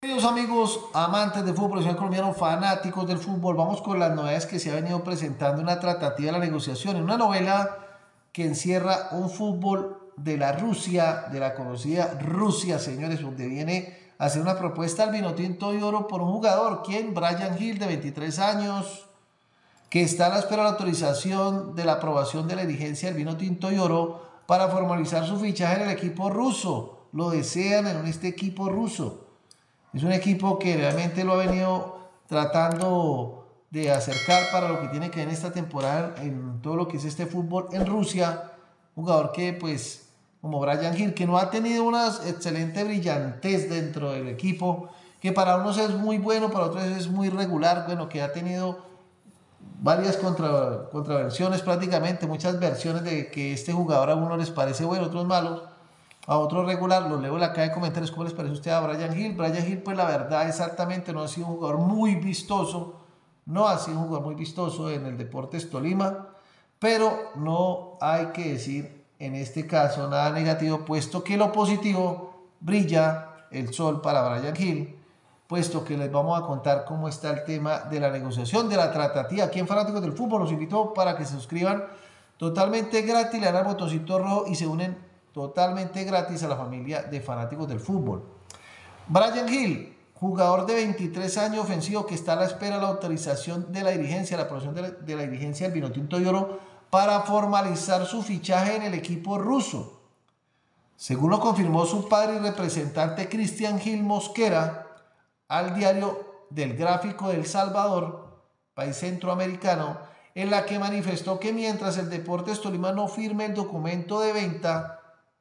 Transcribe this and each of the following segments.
Queridos amigos, amantes del fútbol profesional colombiano, fanáticos del fútbol, vamos con las novedades que se ha venido presentando en la tratativa de la negociación, en una novela que encierra un fútbol de la Rusia, de la conocida Rusia, señores, donde viene a hacer una propuesta al Vinotinto de Oro por un jugador, quien Bryan Gil, de 23 años, que está a la espera de la autorización de la aprobación de la dirigencia del Vinotinto de Oro para formalizar su fichaje en el equipo ruso. Lo desean en este equipo ruso. Es un equipo que realmente lo ha venido tratando de acercar para lo que tiene que ver en esta temporada en todo lo que es este fútbol en Rusia. Un jugador que pues como Bryan Gil, que no ha tenido una excelente brillantez dentro del equipo, que para unos es muy bueno, para otros es muy regular, bueno, que ha tenido varias contraversiones prácticamente, muchas versiones de que este jugador a uno les parece bueno, a otros malos, a otro regular. Los leo en la caja de comentarios. ¿Cómo les parece a usted a Bryan Gil? Bryan Gil, pues la verdad, exactamente, no ha sido un jugador muy vistoso. No ha sido un jugador muy vistoso en el Deportes Tolima. Pero no hay que decir en este caso nada negativo, puesto que lo positivo brilla el sol para Bryan Gil. Puesto que les vamos a contar cómo está el tema de la negociación, de la tratativa. Aquí en Fanáticos del Fútbol los invito para que se suscriban totalmente gratis, le dan al botoncito rojo y se unen totalmente gratis a la familia de Fanáticos del Fútbol. Bryan Gil, jugador de 23 años ofensivo que está a la espera de la autorización de la dirigencia, la aprobación de la dirigencia del Vinotinto de Oro para formalizar su fichaje en el equipo ruso. Según lo confirmó su padre y representante Cristian Gil Mosquera al diario del Gráfico de El Salvador, país centroamericano, en la que manifestó que mientras el Deportes Tolima no firme el documento de venta,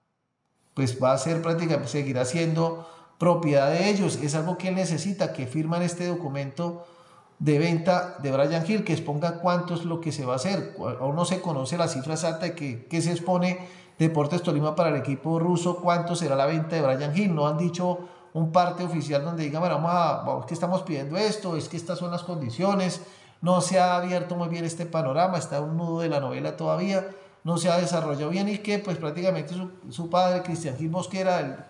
pues va a ser prácticamente, seguirá siendo propiedad de ellos. Es algo que él necesita, que firman este documento de venta de Bryan Gil, que exponga cuánto es lo que se va a hacer. Aún no se conoce la cifra exacta de que se expone Deportes Tolima para el equipo ruso, cuánto será la venta de Bryan Gil. No han dicho un parte oficial donde digan, bueno, vamos, que estamos pidiendo esto, es que estas son las condiciones. No se ha abierto muy bien este panorama, está un nudo de la novela todavía, no se ha desarrollado bien, y que pues prácticamente su padre, Cristian Gil Mosquera,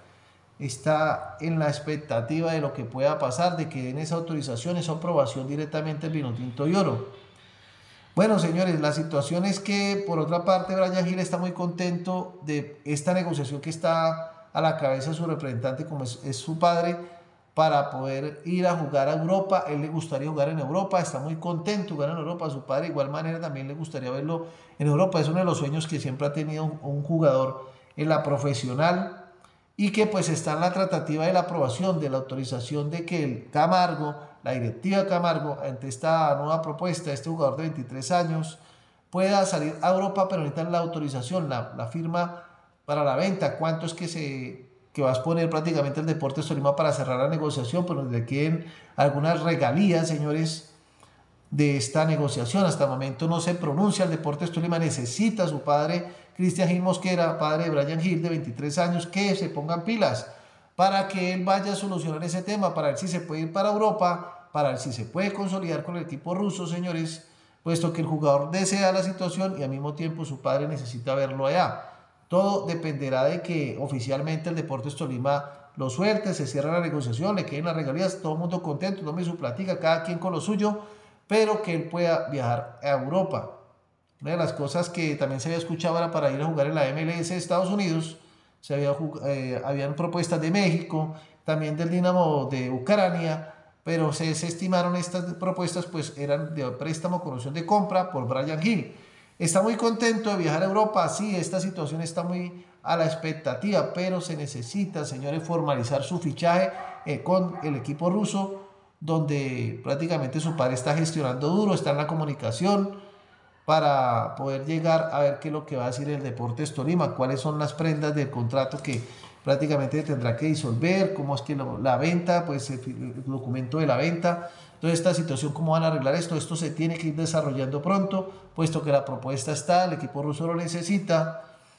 está en la expectativa de lo que pueda pasar, de que den esa autorización, esa aprobación directamente al Vinotinto de Oro. Bueno, señores, la situación es que, por otra parte, Bryan Gil está muy contento de esta negociación que está a la cabeza de su representante, como es su padre, para poder ir a jugar a Europa. Él le gustaría jugar en Europa, está muy contento de jugar en Europa. A su padre, de igual manera, también le gustaría verlo en Europa. Es uno de los sueños que siempre ha tenido un jugador en la profesional, y que pues está en la tratativa de la aprobación, de la autorización de que el Camargo, la directiva de Camargo, ante esta nueva propuesta, este jugador de 23 años, pueda salir a Europa, pero necesitan la autorización, la firma para la venta. ¿Cuánto es que va a exponer prácticamente el Deportes Tolima para cerrar la negociación? Pues le queden algunas regalías, señores, de esta negociación. Hasta el momento no se pronuncia el Deportes Tolima. Necesita a su padre, Cristian Gil Mosquera, padre de Bryan Gil, de 23 años, que se pongan pilas para que él vaya a solucionar ese tema, para ver si se puede ir para Europa, para ver si se puede consolidar con el equipo ruso, señores, puesto que el jugador desea la situación y al mismo tiempo su padre necesita verlo allá. Todo dependerá de que oficialmente el Deportes Tolima lo suelte, se cierre la negociación, le queden las regalías, todo el mundo contento, tome su platica, cada quien con lo suyo, pero que él pueda viajar a Europa. Una de las cosas que también se había escuchado era para ir a jugar en la MLS de Estados Unidos. Habían propuestas de México, también del Dinamo de Ucrania, pero se desestimaron estas propuestas, pues eran de préstamo con opción de compra por Bryan Gil. Está muy contento de viajar a Europa, sí, esta situación está muy a la expectativa, pero se necesita, señores, formalizar su fichaje con el equipo ruso, donde prácticamente su padre está gestionando duro, está en la comunicación para poder llegar a ver qué es lo que va a decir el Deportes Tolima, cuáles son las prendas del contrato que prácticamente tendrá que disolver, cómo es que la venta, pues el documento de la venta, toda esta situación, cómo van a arreglar esto. Esto se tiene que ir desarrollando pronto, puesto que la propuesta está, el equipo ruso lo necesita,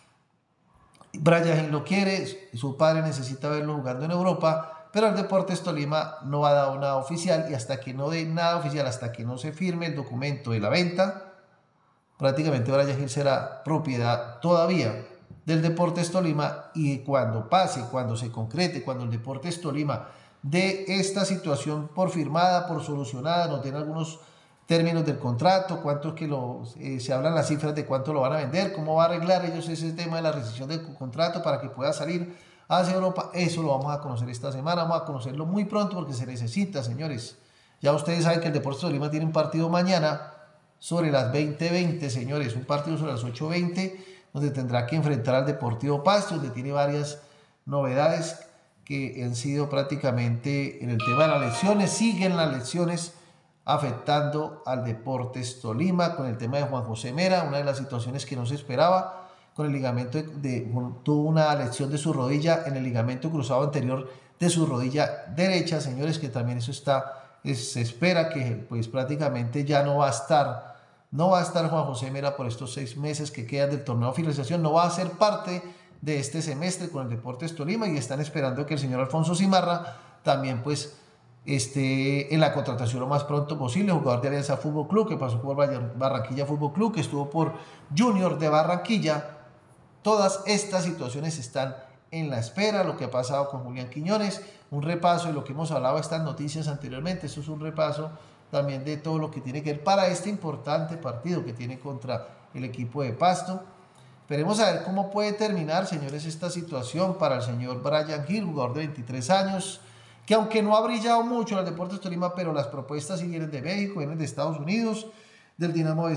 Bryan Gil lo quiere, su padre necesita verlo jugando en Europa, pero el Deportes Tolima no ha dado nada oficial, y hasta que no dé nada oficial, hasta que no se firme el documento de la venta, prácticamente Bryan Gil será propiedad todavía del Deportes Tolima. Y cuando pase, cuando se concrete, cuando el Deportes Tolima de esta situación por firmada, por solucionada, nos den algunos términos del contrato, cuánto es que se hablan las cifras de cuánto lo van a vender, cómo va a arreglar ellos ese tema de la rescisión del contrato para que pueda salir hacia Europa. Eso lo vamos a conocer esta semana, vamos a conocerlo muy pronto porque se necesita, señores. Ya ustedes saben que el Deportes Tolima tiene un partido mañana sobre las 20:20, señores, un partido sobre las 8:20, donde tendrá que enfrentar al Deportivo Pasto, donde tiene varias novedades que han sido prácticamente en el tema de las lesiones, siguen las lesiones afectando al Deportes Tolima, con el tema de Juan José Mera, una de las situaciones que no se esperaba, con el ligamento tuvo una lesión de su rodilla en el ligamento cruzado anterior de su rodilla derecha, señores, que también eso se espera que pues prácticamente ya no va a estar Juan José Mera por estos 6 meses que quedan del torneo de finalización, no va a ser parte de este semestre con el Deportes Tolima y están esperando que el señor Alfonso Simarra también pues esté en la contratación lo más pronto posible, jugador de Alianza Fútbol Club, que pasó por Barranquilla Fútbol Club, que estuvo por Junior de Barranquilla. Todas estas situaciones están en la espera, lo que ha pasado con Julián Quiñones, un repaso de lo que hemos hablado de estas noticias anteriormente, esto es un repaso también de todo lo que tiene que ver para este importante partido que tiene contra el equipo de Pasto. Esperemos a ver cómo puede terminar, señores, esta situación para el señor Brian Gil, jugador de 23 años, que aunque no ha brillado mucho en el Deportes Tolima, pero las propuestas sí vienen de México, vienen de Estados Unidos, del Dinamo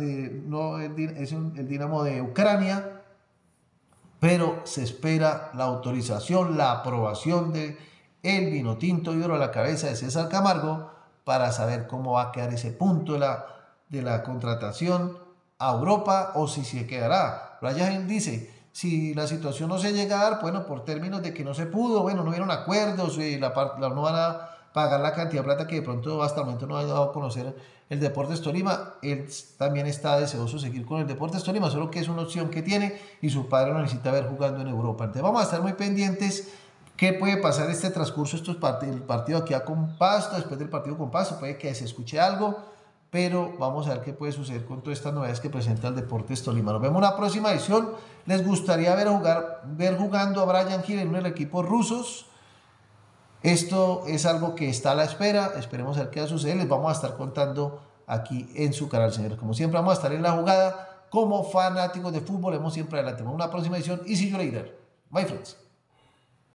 el Dinamo de Ucrania, pero se espera la autorización, la aprobación de el Vinotinto y Oro a la cabeza de César Camargo para saber cómo va a quedar ese punto de la contratación a Europa o si se quedará. Brian dice, si la situación no se llega a dar, bueno, por términos de que no se pudo, bueno, no hubieron acuerdos, no van a pagar la cantidad de plata que de pronto hasta el momento no ha dado a conocer el Deportes Tolima, él también está deseoso de seguir con el Deportes Tolima, solo que es una opción que tiene y su padre lo necesita ver jugando en Europa. Entonces vamos a estar muy pendientes qué puede pasar este transcurso, el partido aquí con Pasto, después del partido con Pasto, puede que se escuche algo, pero vamos a ver qué puede suceder con todas estas novedades que presenta el Deportes Tolima. Nos vemos en una próxima edición. Les gustaría ver jugando a Brian Gil en uno de los equipos rusos. Esto es algo que está a la espera, esperemos a ver qué va a suceder, les vamos a estar contando aquí en su canal, señores. Como siempre vamos a estar en la jugada como fanáticos de fútbol, vemos siempre adelante. Vamos a una próxima edición y see you later. Bye, friends.